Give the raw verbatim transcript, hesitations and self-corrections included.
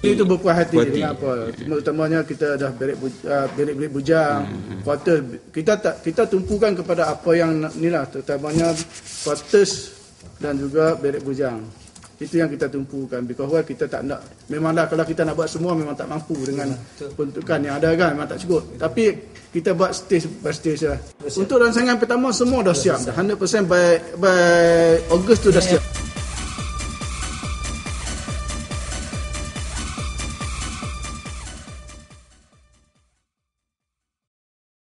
Itu berpuas hati. Kenapa? Utamanya kita dah bilik-bilik bujang, kuarters. Kita tak kita tumpukan kepada apa yang inilah, terutamanya kuarters dan juga bilik bujang. Itu yang kita tumpukan. Because kita tak nak, memanglah kalau kita nak buat semua memang tak mampu dengan peruntukan yang ada kan, memang tak cukup. Tapi kita buat stage by stage lah. Untuk rangsangan pertama semua dah siap. Dah one hundred percent by by Ogos tu dah siap.